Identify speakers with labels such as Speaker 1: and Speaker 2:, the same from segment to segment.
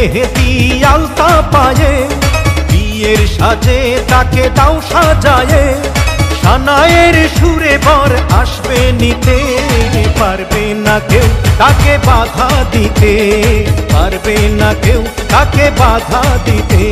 Speaker 1: মেহেদি আলতা পায়ে, বিয়ের সাজে তাকে দাও সাজায়ে। সানায়ের সুরে বর আসবে নিতে, পারবে না কেউ তাকে বাধা দিতে, পারবে না কেউ তাকে বাধা দিতে।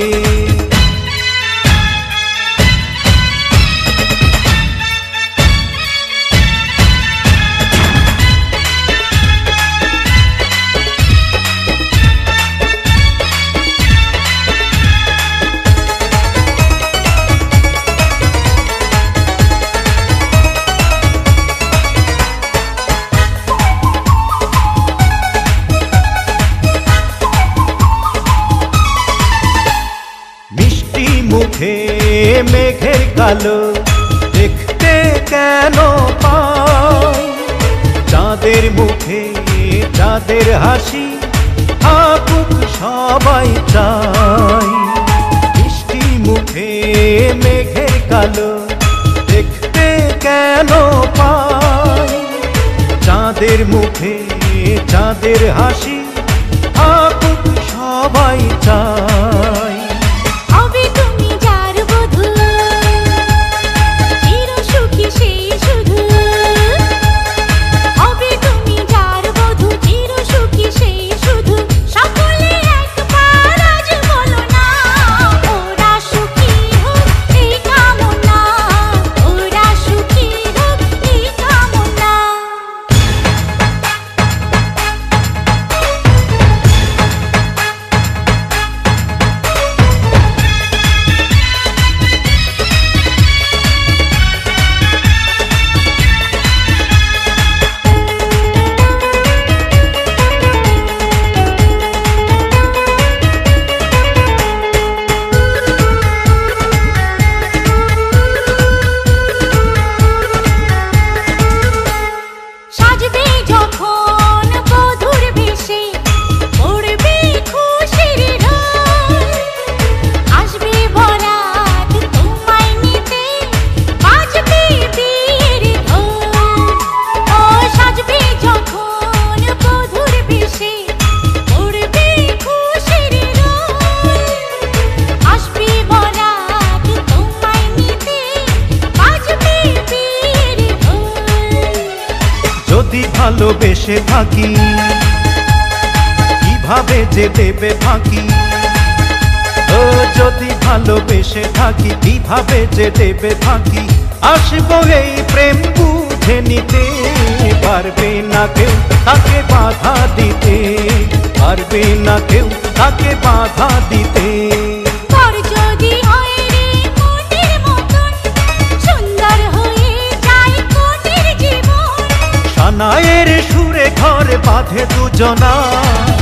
Speaker 1: মুখে মেঘের কালো দেখতে কেন পাই, চাঁদের মুখে চাঁদের হাসি থাকুক সবাই চাই। মিষ্টি মুখে মেঘের কালো দেখতে কেন পাই, চাঁদের মুখে চাঁদের হাসি থাকুক সবাই চাই। যদি ভালোবেসে থাকি কিভাবে যে দেবে ফাঁকি, ও যদি ভালোবেসে থাকি কিভাবে যে দেবে ফাঁকি। আসবো এই প্রেম বুঝে নিতে, পারবে না কেউ তাকে বাধা দিতে, পারবে না কেউ তাকে বাধা দিতে। সানায়ের সুরে ঘরে বাঁধে দুজনা।